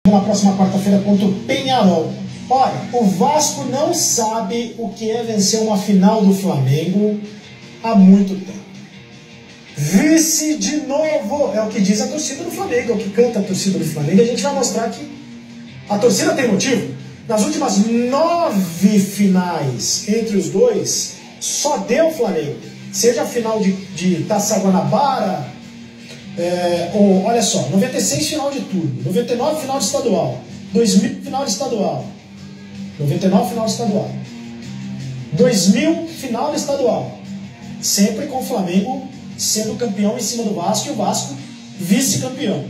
Na próxima quarta-feira contra o Peñarol. Olha, o Vasco não sabe o que é vencer uma final do Flamengo há muito tempo. Vice de novo, é o que diz a torcida do Flamengo, é o que canta a torcida do Flamengo. E a gente vai mostrar que a torcida tem motivo. Nas últimas 9 finais entre os dois, só deu Flamengo. Seja a final de Taça Guanabara, ou, olha só, 96 final de tudo, 99 final de estadual, 2000 final de estadual, 99 final de estadual, 2000 final de estadual, sempre com o Flamengo sendo campeão em cima do Vasco e o Vasco vice-campeão.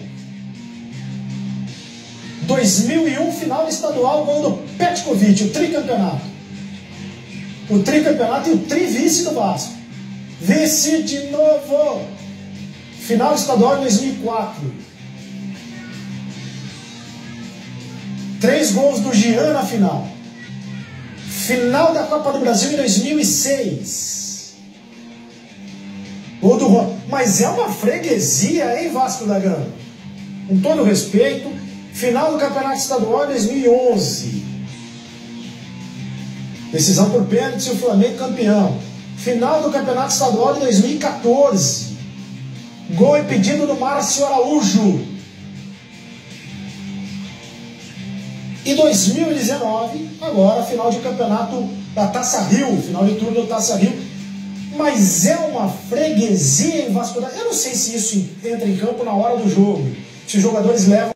2001 final de estadual, gol do Petkovic, o tricampeonato. O tricampeonato e o tri-vice do Vasco. Vice de novo. Final estadual em 2004. 3 gols do Jean na final. Final da Copa do Brasil em 2006. Gol do Juan. Mas é uma freguesia, hein, Vasco da Gama? Com todo respeito. Final do Campeonato Estadual em 2011. Decisão por pênalti e o Flamengo campeão. Final do Campeonato Estadual em 2014. Gol impedido do Márcio Araújo. E 2019, agora, final de campeonato da Taça Rio, final de turno da Taça Rio. Mas é uma freguesia em Vasco da Gama. Eu não sei se isso entra em campo na hora do jogo. Se os jogadores levam